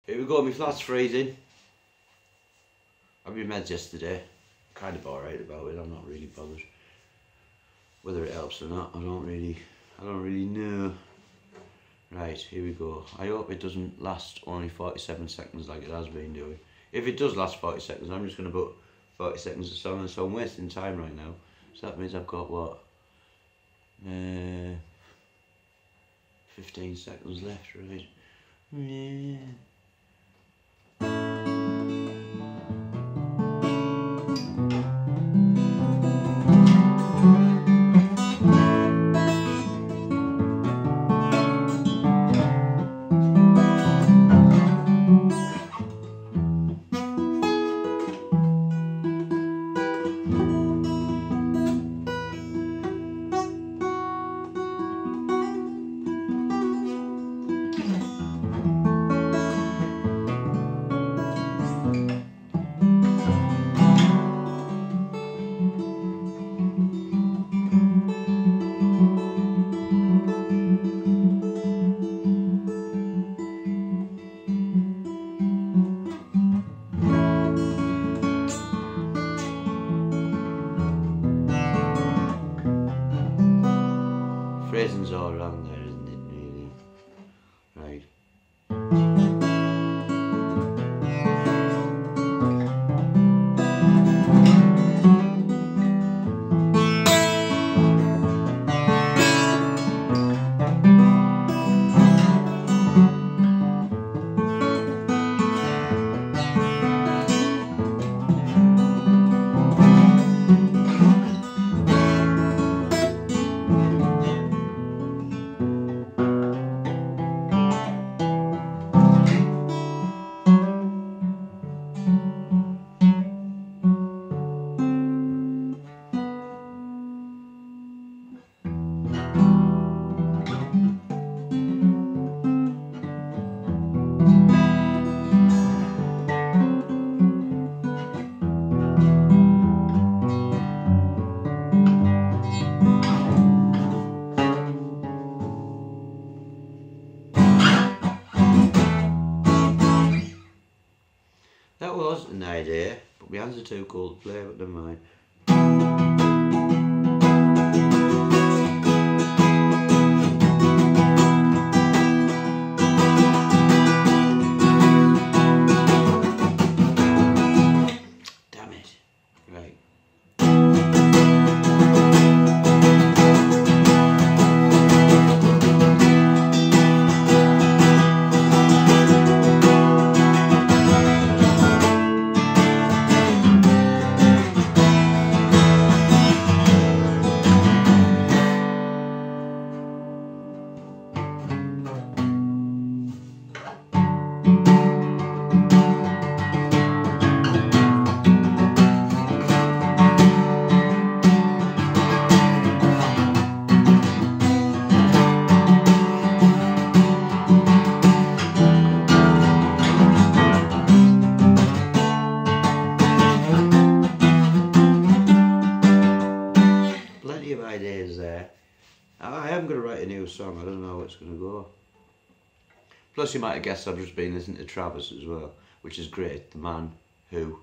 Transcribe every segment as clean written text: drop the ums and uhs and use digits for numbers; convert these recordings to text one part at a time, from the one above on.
Here we go, my flat's freezing. I had my meds yesterday. Kind of alright about it, I'm not really bothered. Whether it helps or not, I don't really know. Right, here we go. I hope it doesn't last only 47 seconds like it has been doing. If it does last 40 seconds, I'm just going to put 40 seconds of song, so I'm wasting time right now. So that means I've got what? 15 seconds left, right? Yeah. Phrasing's all wrong there, isn't it, really? Right. That was an idea, but my hands are too cold to play, but never mind. Damn it. Right. Of ideas there. I am going to write a new song, I don't know how it's going to go. Plus you might have guessed I've just been listening to Travis as well, which is great, the man who...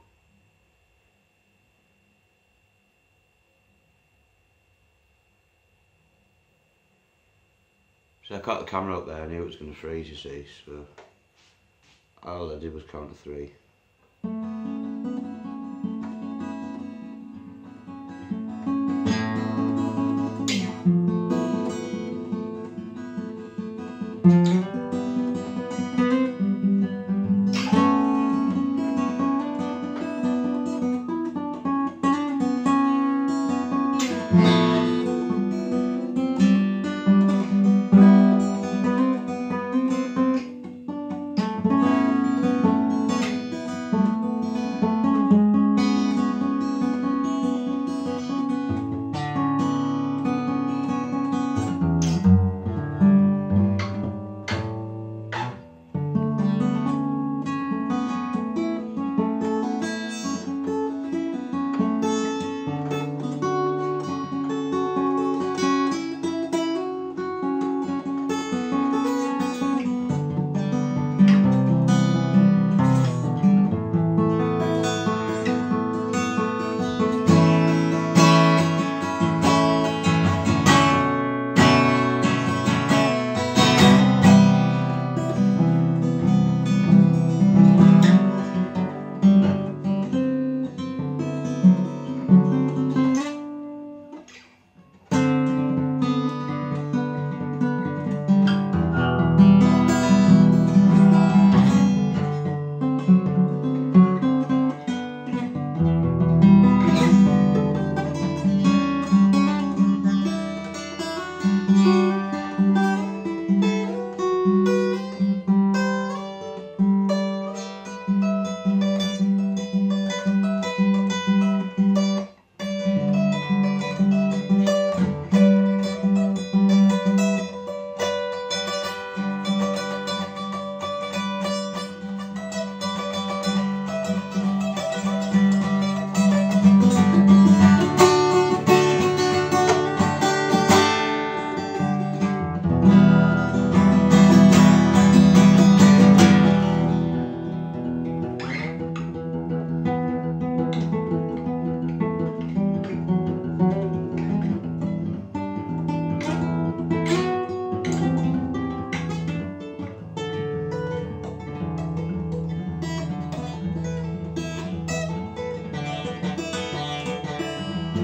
So I caught the camera up there, I knew it was going to freeze, you see, so all I did was count to 3.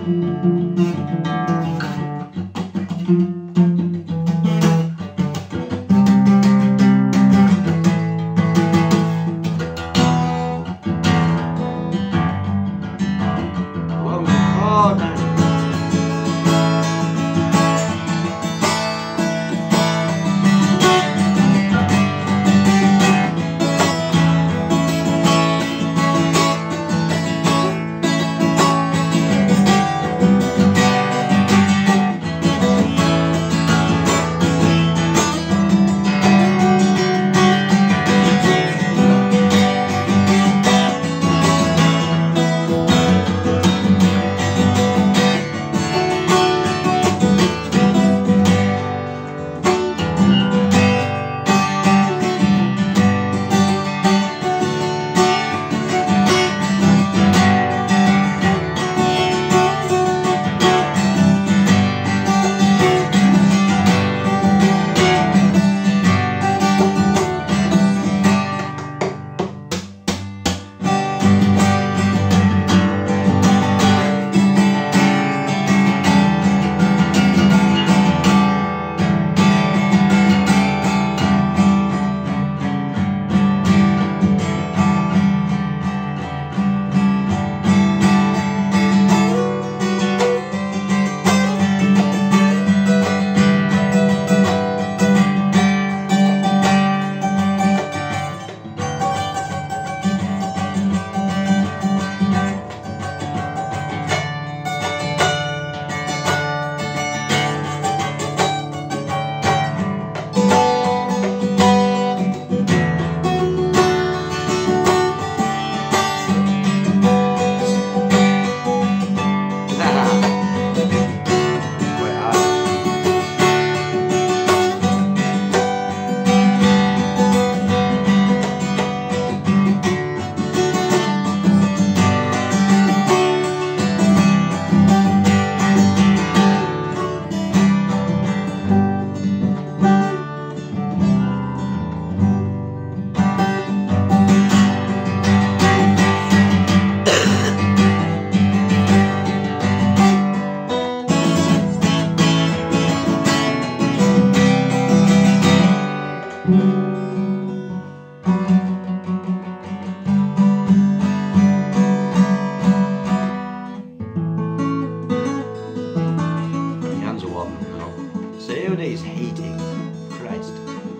It's heating. Christ.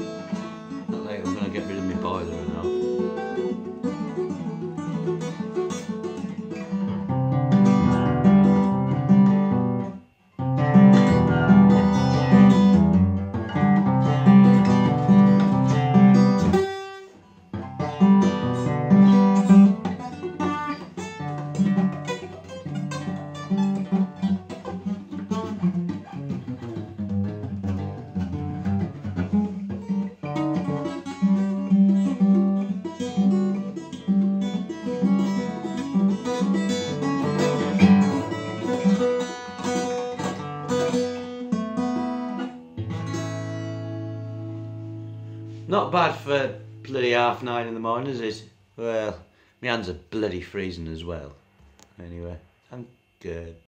Not like I'm gonna get rid of my boiler now. Not bad for bloody 9:30 in the morning, is it? Well, my hands are bloody freezing as well. Anyway, I'm good.